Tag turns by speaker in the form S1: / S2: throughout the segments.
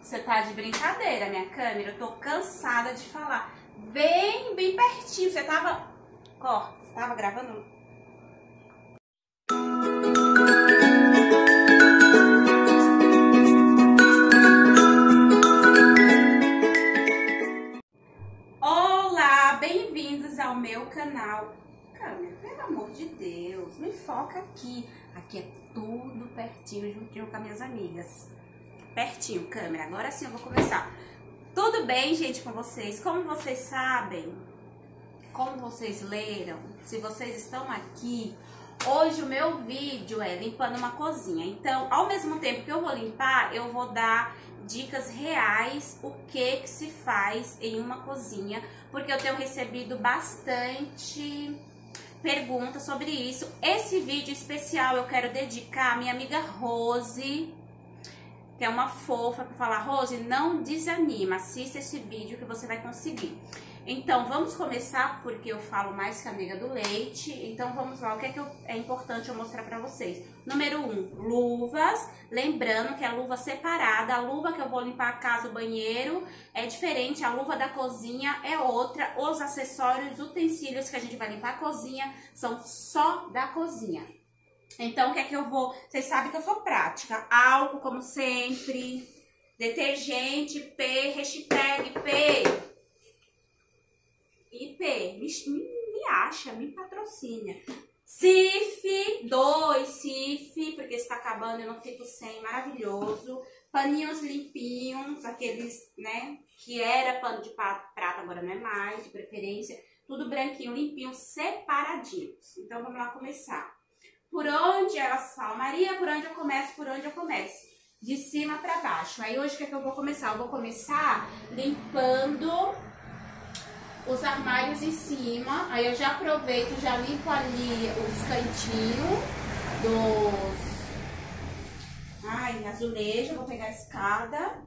S1: Você tá de brincadeira, minha câmera. Eu tô cansada de falar. Bem pertinho. Você tava... Ó, tava gravando? Olá, bem-vindos ao meu canal. Câmera, pelo amor de Deus, me foca aqui. Aqui é tudo pertinho, juntinho com as minhas amigas. Pertinho, câmera. Agora sim eu vou começar. Tudo bem, gente, com vocês? Como vocês sabem, como vocês leram, se vocês estão aqui, hoje o meu vídeo é limpando uma cozinha. Então, ao mesmo tempo que eu vou limpar, eu vou dar dicas reais, o que se faz em uma cozinha, porque eu tenho recebido bastante perguntas sobre isso. Esse vídeo especial eu quero dedicar à minha amiga Rose, que é uma fofa, para falar: Rose, não desanima, assista esse vídeo que você vai conseguir. Então, vamos começar, porque eu falo mais que a amiga do leite. Então, vamos lá, o que é importante eu mostrar pra vocês. Número 1, luvas. Lembrando que a luva separada, a luva que eu vou limpar a casa, o banheiro, é diferente. A luva da cozinha é outra. Os acessórios, utensílios que a gente vai limpar a cozinha são só da cozinha. Então, o que é que eu vou... Vocês sabem que eu sou prática. Álcool, como sempre. Detergente, P, hashtag P. IP, me acha, me patrocina. Cif, 2 Cif, porque está acabando, eu não fico sem, maravilhoso. Paninhos limpinhos, aqueles, né, que era pano de prata, agora não é mais, de preferência. Tudo branquinho, limpinho, separadinhos. Então, vamos lá começar. Por onde elas falam? Maria, por onde eu começo? Por onde eu começo? De cima para baixo. Aí, hoje, o que é que eu vou começar? Eu vou começar limpando os armários em cima. Aí eu já aproveito, já limpo ali os cantinhos dos azulejo. Vou pegar a escada.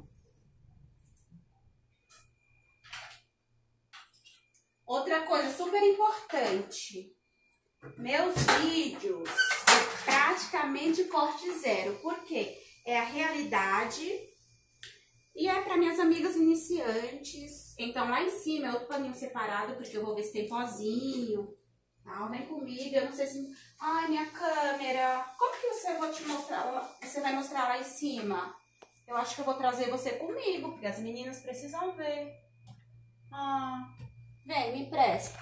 S1: Outra coisa super importante, meus vídeos é praticamente corte zero. Por quê? É a realidade e é para minhas amigas iniciantes. Então, lá em cima é outro paninho separado, porque eu vou ver se tem pozinho. Tá? Vem comigo, eu não sei se... Ai, minha câmera, como que você vai mostrar lá em cima? Eu acho que eu vou trazer você comigo, porque as meninas precisam ver. Vem, me empresta.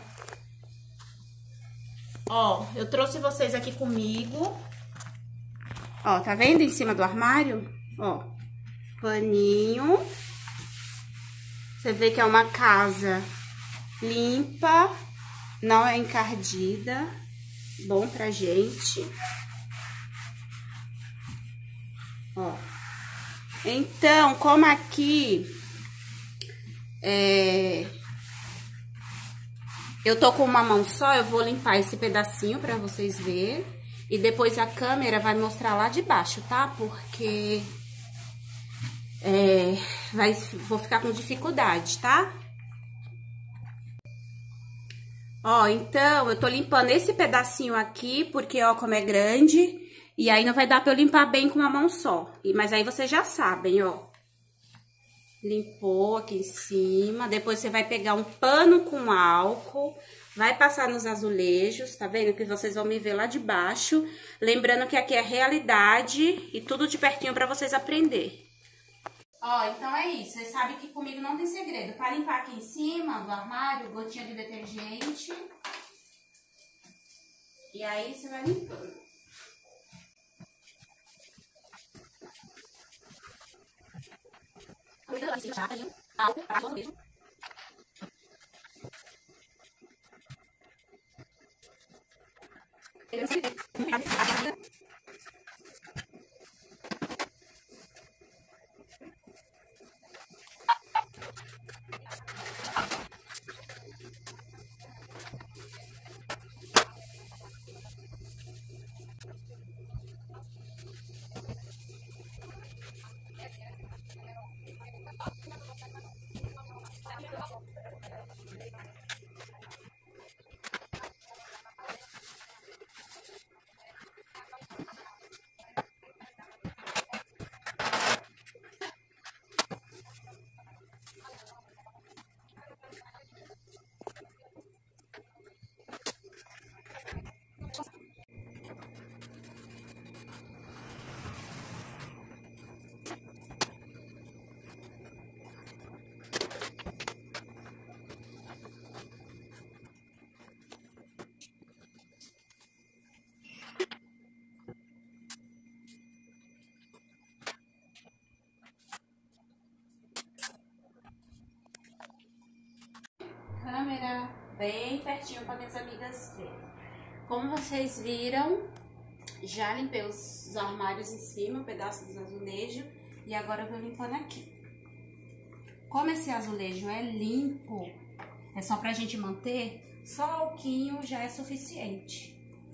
S1: Ó, eu trouxe vocês aqui comigo. Ó, tá vendo em cima do armário? Ó, paninho. Você vê que é uma casa limpa, não é encardida, bom pra gente. Ó. Então, como aqui eu tô com uma mão só, eu vou limpar esse pedacinho pra vocês verem. E depois a câmera vai mostrar lá de baixo, tá? Porque vou ficar com dificuldade, tá? Ó, então, eu tô limpando esse pedacinho aqui, porque, ó, como é grande, e aí não vai dar pra eu limpar bem com uma mão só. Mas aí vocês já sabem, ó. Limpou aqui em cima, depois você vai pegar um pano com álcool, vai passar nos azulejos, tá vendo? Que vocês vão me ver lá de baixo. Lembrando que aqui é realidade e tudo de pertinho pra vocês aprenderem. Ó, então é isso. Vocês sabem que comigo não tem segredo. Para limpar aqui em cima do armário, gotinha de detergente. E aí você vai limpando. bem pertinho para minhas amigas verem. Como vocês viram, já limpei os armários em cima, um pedaço dos azulejos, e agora eu vou limpando aqui. Como esse azulejo é limpo, é só pra gente manter, só alquinho já é suficiente.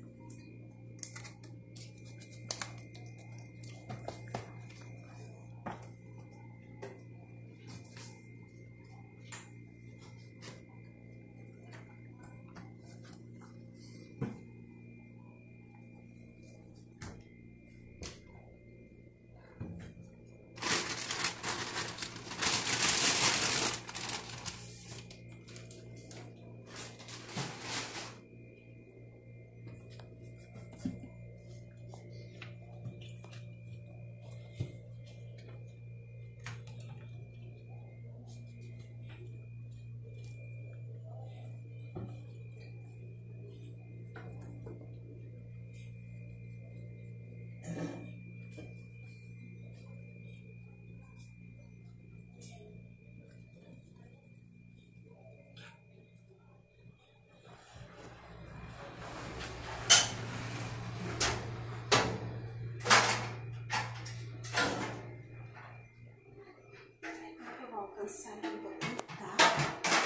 S1: Alcançar e vou tentar.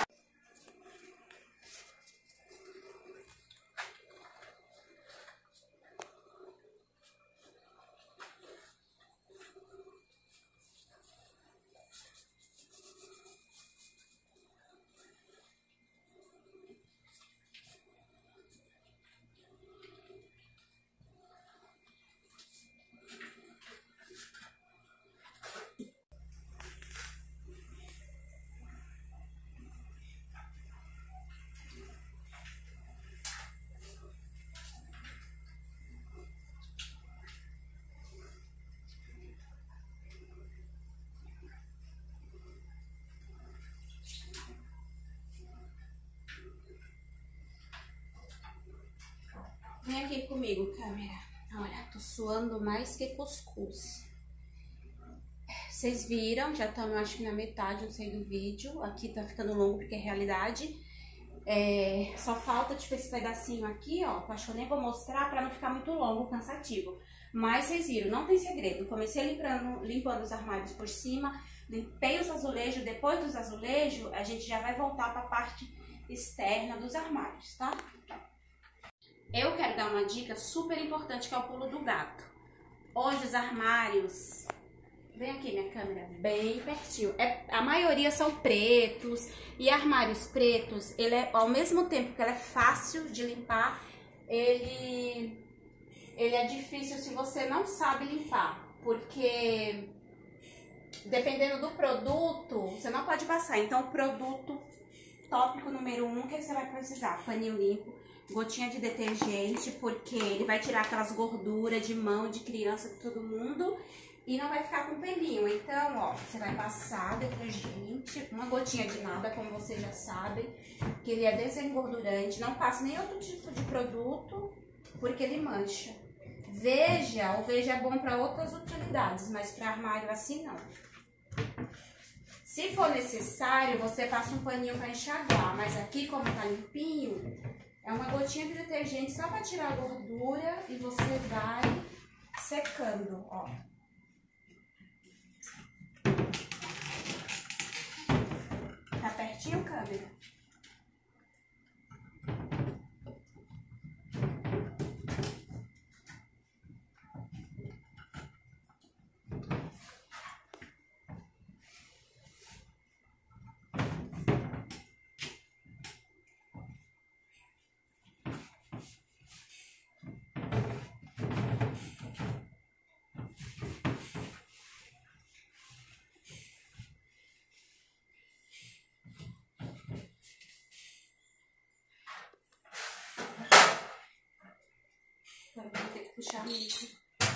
S1: Vem aqui comigo, câmera. Olha, tô suando mais que cuscuz. Vocês viram, já estamos, acho que na metade, não sei, do vídeo. Aqui tá ficando longo porque é realidade. Só falta, tipo, esse pedacinho aqui, ó. Que eu acho que eu nem vou mostrar pra não ficar muito longo, cansativo. Mas vocês viram, não tem segredo. Comecei limpando os armários por cima, limpei os azulejos. Depois dos azulejos, a gente já vai voltar pra parte externa dos armários, tá? Eu quero dar uma dica super importante, que é o pulo do gato. Hoje os armários... Vem aqui minha câmera, bem pertinho. A maioria são pretos. E armários pretos, ele é, ao mesmo tempo que ele é fácil de limpar, ele é difícil se você não sabe limpar. Porque dependendo do produto, você não pode passar. Então o produto tópico número 1 que você vai precisar: paninho limpo, gotinha de detergente, porque ele vai tirar aquelas gorduras de mão de criança de todo mundo e não vai ficar com pelinho. Então, ó, você vai passar detergente, uma gotinha de nada, como vocês já sabem, que ele é desengordurante. Não passa nem outro tipo de produto, porque ele mancha. O Veja é bom para outras utilidades, mas para armário assim não. Se for necessário, você passa um paninho para enxaguar, mas aqui, como tá limpinho, é uma gotinha de detergente só para tirar a gordura e você vai secando, ó. Tá pertinho, câmera? Agora vou ter que puxar mesmo.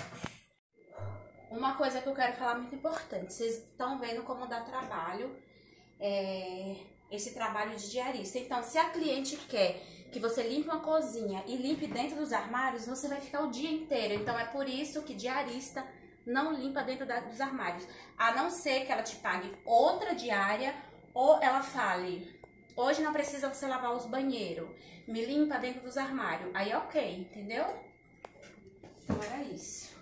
S1: Uma coisa que eu quero falar muito importante. Vocês estão vendo como dá trabalho esse trabalho de diarista. Então, se a cliente quer que você limpe uma cozinha e limpe dentro dos armários, você vai ficar o dia inteiro. Então, é por isso que diarista não limpa dentro dos armários. A não ser que ela te pague outra diária ou ela fale: Hoje não precisa você lavar os banheiros. Me limpa dentro dos armários. Aí ok, entendeu? Então era isso.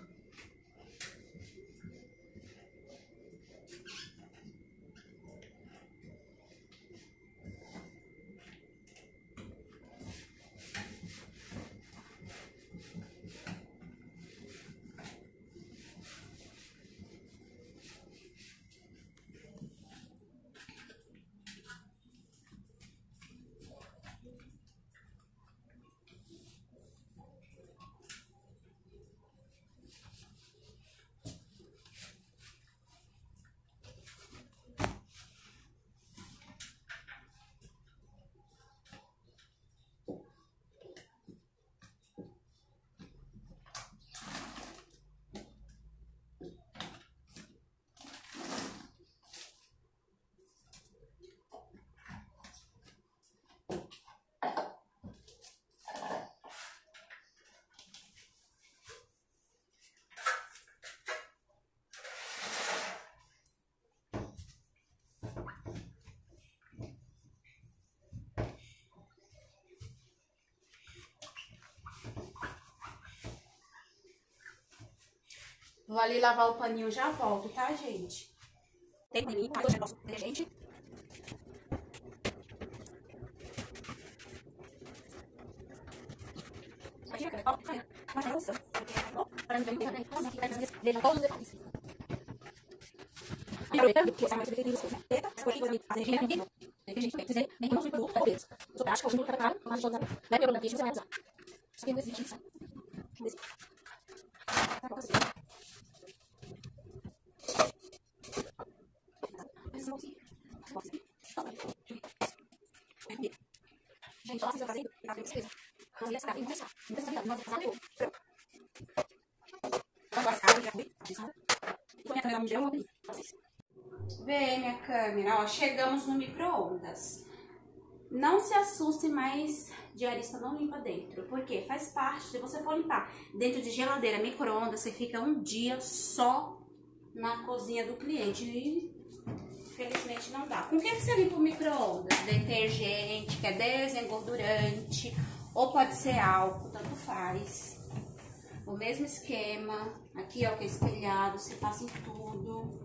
S1: Vou ali lavar o paninho e já volto, tá, gente? Tem paninho, tá? Gente. Gente, olha, vocês estão fazendo? Tá bem certeza. Não ia sacar, não ia sacar. Não ia sacar, não ia sacar. Agora, já fui. E com a minha câmera não deu, eu vou abrir pra vocês. Vê minha câmera, ó, chegamos no micro-ondas. Não se assuste, mas diarista não limpa dentro. Porque faz parte, se você for limpar dentro de geladeira, micro-ondas, você fica um dia só na cozinha do cliente. E infelizmente não dá. Com o que você limpa o micro-ondas? Detergente, que é desengordurante, ou pode ser álcool, tanto faz. O mesmo esquema. Aqui, ó, que é espelhado, você passa em tudo.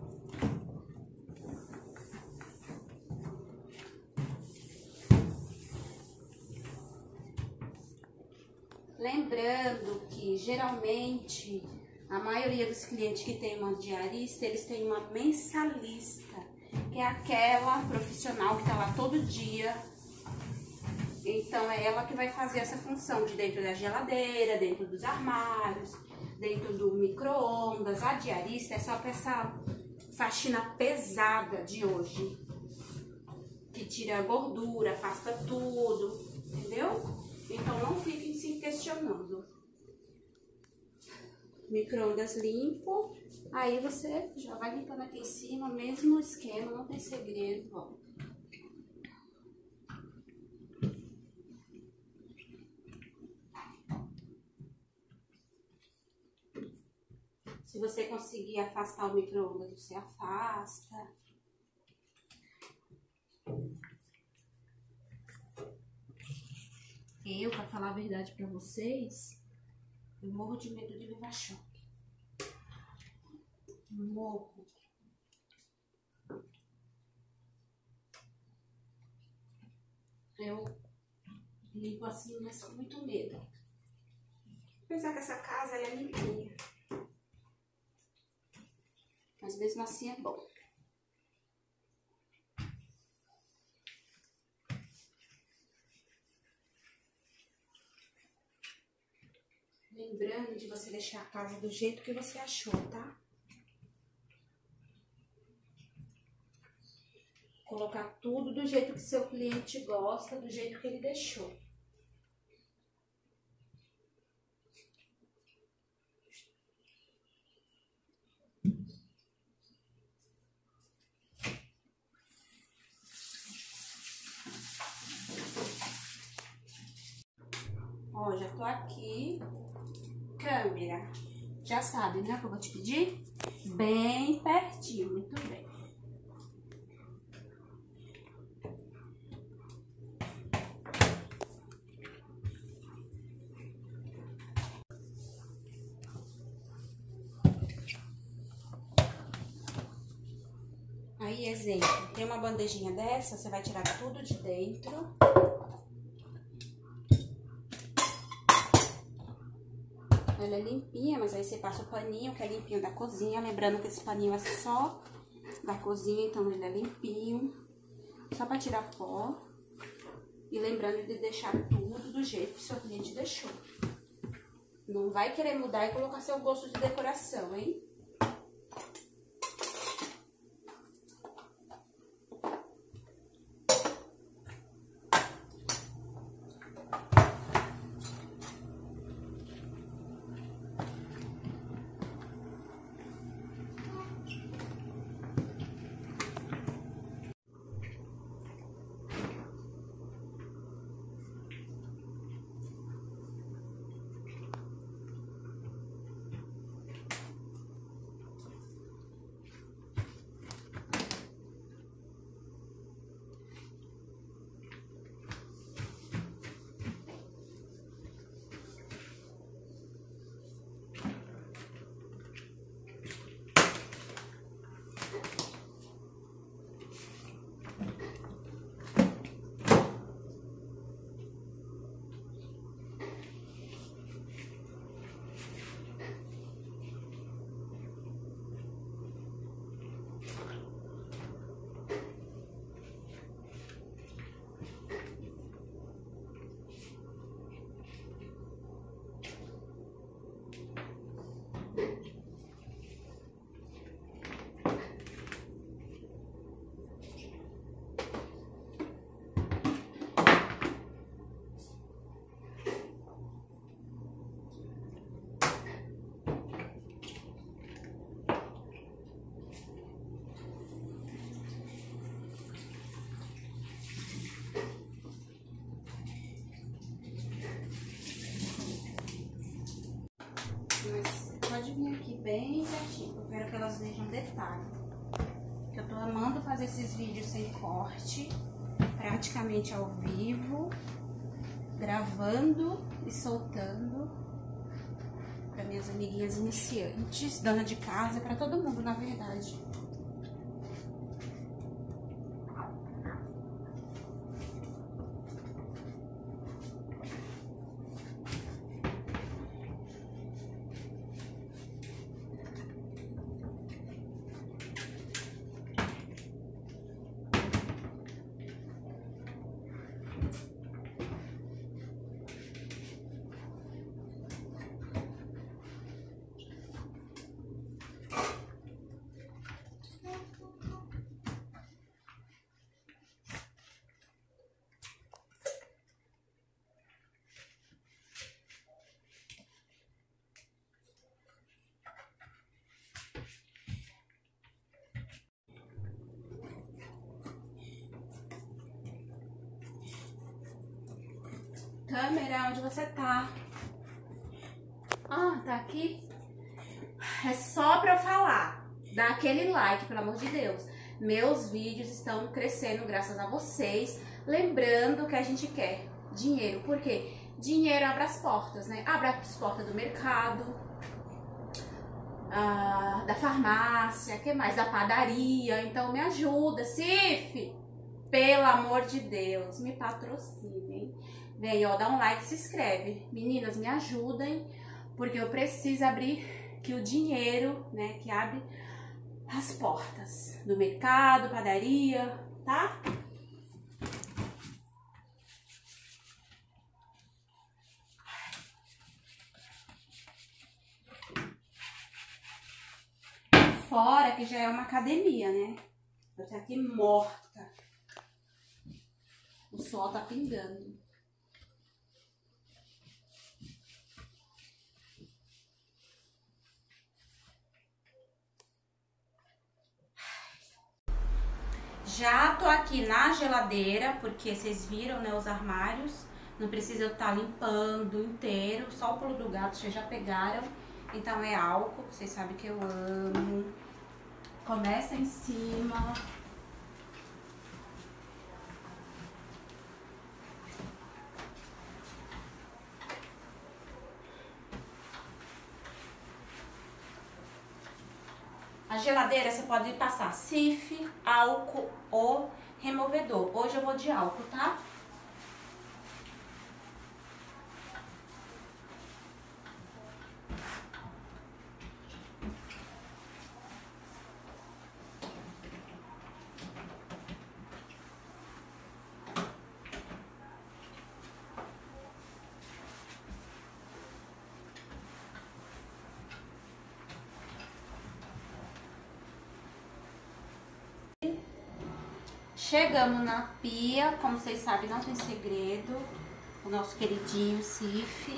S1: Lembrando que, geralmente, a maioria dos clientes que tem uma diarista, eles têm uma mensalista, que é aquela profissional que tá lá todo dia. Então, é ela que vai fazer essa função de dentro da geladeira, dentro dos armários, dentro do micro-ondas. A diarista é só para essa faxina pesada de hoje, que tira a gordura, afasta tudo, entendeu? Então, não fiquem se questionando. Micro-ondas limpo, aí você já vai limpando aqui em cima, mesmo esquema, não tem segredo, ó. Se você conseguir afastar o micro-ondas, você afasta. Eu, pra falar a verdade pra vocês, eu morro de medo de levar choque. Morro. Eu limpo assim, mas com muito medo. Apesar que essa casa ela é limpinha. Mas mesmo assim é bom. Lembrando de você deixar a casa do jeito que você achou, tá? Colocar tudo do jeito que seu cliente gosta, do jeito que ele deixou. Ó, já tô aqui. Câmera. Já sabe, né, o que eu vou te pedir? Bem pertinho, muito bem. Aí, exemplo, tem uma bandejinha dessa, você vai tirar tudo de dentro. Ela é limpinha, mas aí você passa o paninho, que é limpinho da cozinha. Lembrando que esse paninho é só da cozinha, então ele é limpinho. Só pra tirar pó. E lembrando de deixar tudo do jeito que o seu cliente deixou. Não vai querer mudar e colocar seu gosto de decoração, hein? Pode vir aqui bem pertinho, eu quero que elas vejam detalhe. Eu tô amando fazer esses vídeos sem corte, praticamente ao vivo, gravando e soltando para minhas amiguinhas iniciantes, dona de casa, para todo mundo, na verdade. Câmera, onde você tá? Ah, tá aqui? É só pra eu falar. Dá aquele like, pelo amor de Deus. Meus vídeos estão crescendo graças a vocês. Lembrando que a gente quer dinheiro. Por quê? Dinheiro abre as portas, né? Abre as portas do mercado, da farmácia, que mais? Da padaria. Então me ajuda, Cif! Pelo amor de Deus, me patrocinem. Vem, ó, dá um like, se inscreve. Meninas, me ajudem, porque eu preciso abrir que o dinheiro, né, que abre as portas do mercado, padaria, tá? Fora que já é uma academia, né? Eu tô aqui morta. O sol tá pingando. Já tô aqui na geladeira, porque vocês viram, né, os armários. Não precisa eu estar limpando inteiro, só o pulo do gato, vocês já pegaram. Então é álcool, vocês sabem que eu amo. Começa em cima. A Na geladeira você pode passar Cif, álcool ou removedor. Hoje eu vou de álcool, tá? Chegamos na pia, como vocês sabem, não tem segredo. O nosso queridinho Cif.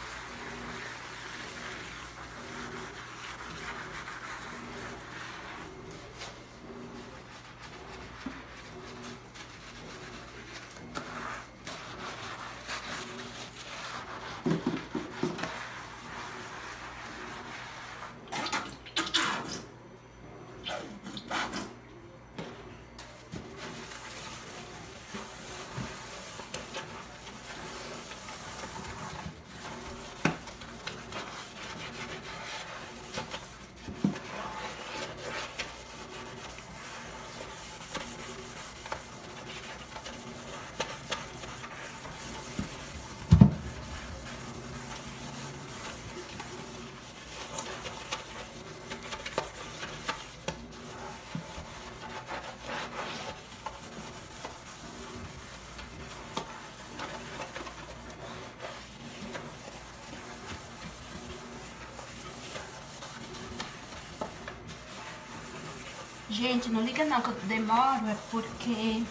S1: Gente, não liga não que eu demoro, é porque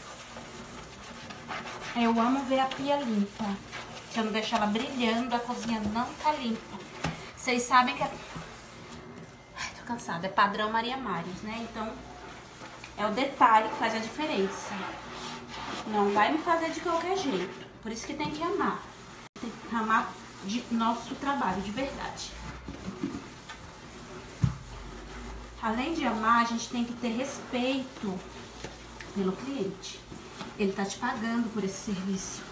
S1: eu amo ver a pia limpa. Se eu não deixar ela brilhando, a cozinha não tá limpa. Vocês sabem que é... Ai, tô cansada. É padrão Maria Mários, né? Então, é o detalhe que faz a diferença. Não vai me fazer de qualquer jeito. Por isso que tem que amar. Tem que amar de nosso trabalho, de verdade. Além de amar, a gente tem que ter respeito pelo cliente. Ele tá te pagando por esse serviço.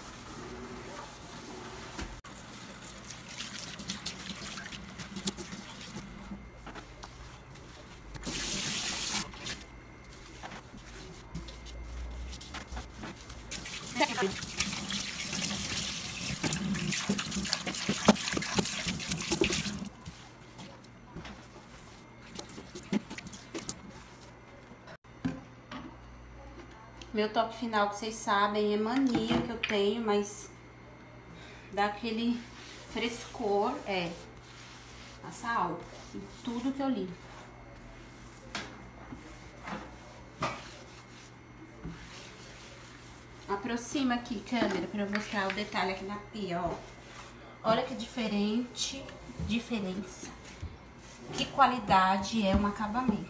S1: Meu toque final, que vocês sabem, é mania que eu tenho, mas dá aquele frescor, é passar álcool em tudo que eu limpo. Aproxima aqui, câmera, pra eu mostrar o detalhe aqui na pia, ó. Olha que diferença. Que qualidade é um acabamento.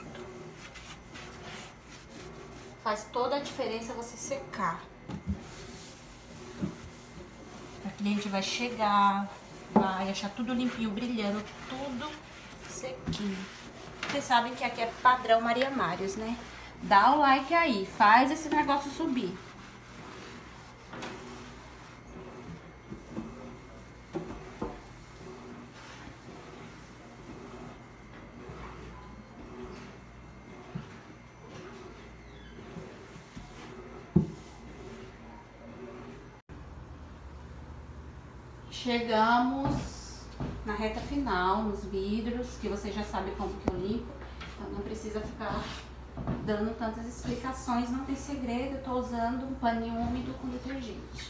S1: Faz toda a diferença você secar. A cliente vai chegar, vai achar tudo limpinho, brilhando, tudo sequinho. Vocês sabem que aqui é padrão Maria Mários, né? Dá o like aí, faz esse negócio subir. Chegamos na reta final, nos vidros, que você já sabe como que eu limpo, então não precisa ficar dando tantas explicações, não tem segredo. Eu tô usando um paninho úmido com detergente.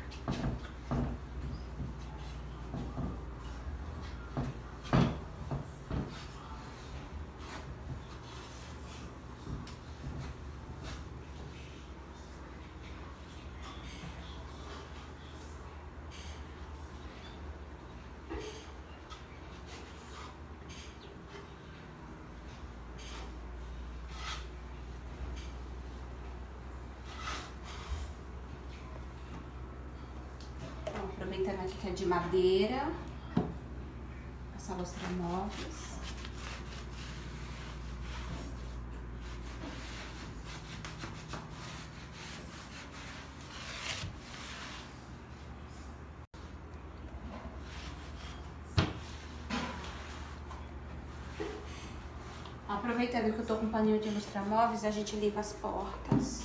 S1: Aproveitando aqui que é de madeira, essa lustra móveis. Aproveitando que eu tô com um paninho de lustramóveis, a gente limpa as portas.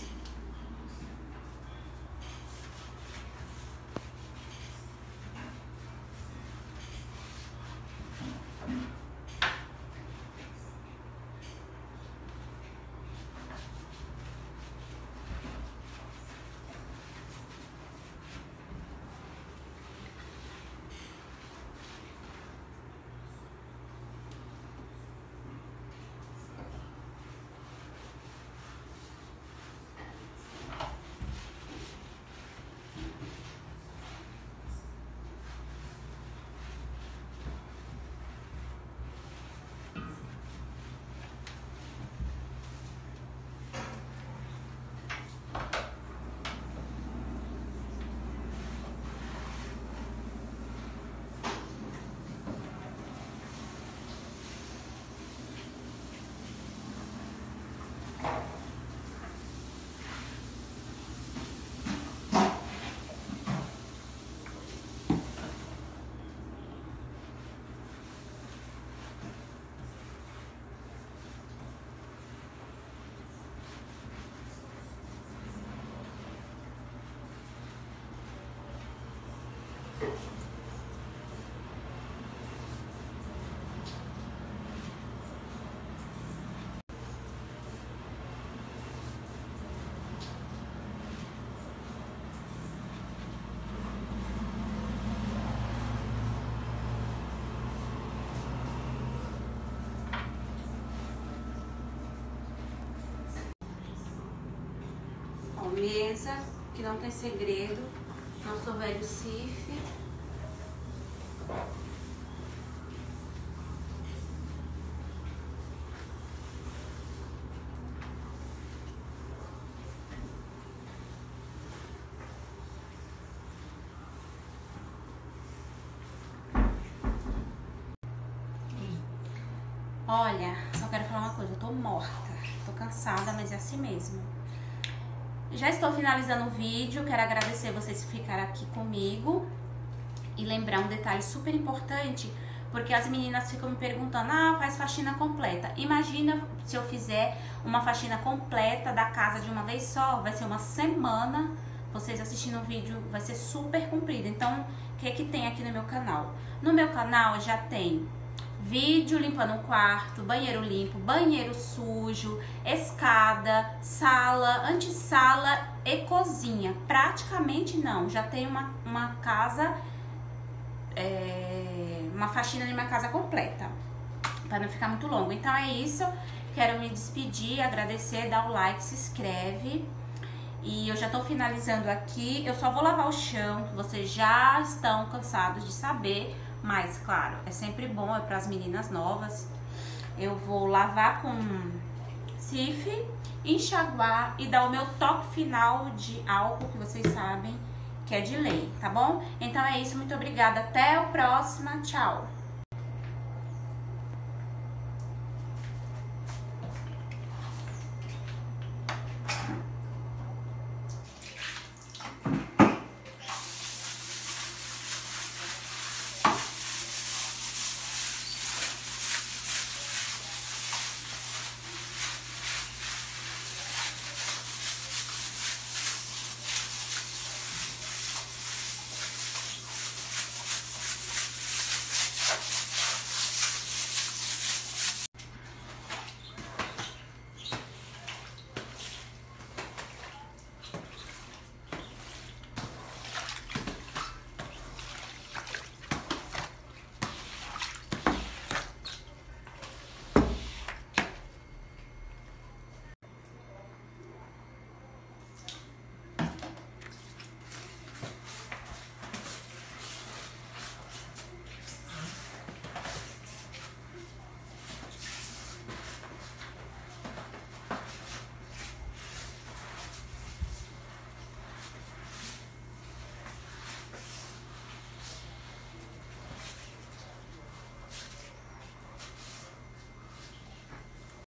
S1: Mesa, que não tem segredo, nosso velho Cif. Olha, só quero falar uma coisa, eu tô morta, tô cansada, mas é assim mesmo. Já estou finalizando o vídeo, quero agradecer vocês que ficaram aqui comigo e lembrar um detalhe super importante, porque as meninas ficam me perguntando, faz faxina completa. Imagina se eu fizer uma faxina completa da casa de uma vez só, vai ser uma semana, vocês assistindo o vídeo vai ser super comprido. Então, o que é que tem aqui no meu canal? No meu canal já tem vídeo limpando um quarto, banheiro limpo, banheiro sujo, escada, sala, antessala e cozinha. Praticamente não, já tem uma casa, uma faxina de uma casa completa, para não ficar muito longo. Então é isso, quero me despedir, agradecer, dar o like, se inscreve. E eu já tô finalizando aqui, eu só vou lavar o chão, vocês já estão cansados de saber. Mas, claro, é sempre bom, é para as meninas novas. Eu vou lavar com Cif, enxaguar e dar o meu toque final de álcool, que vocês sabem que é de lei, tá bom? Então é isso, muito obrigada, até o próximo, tchau!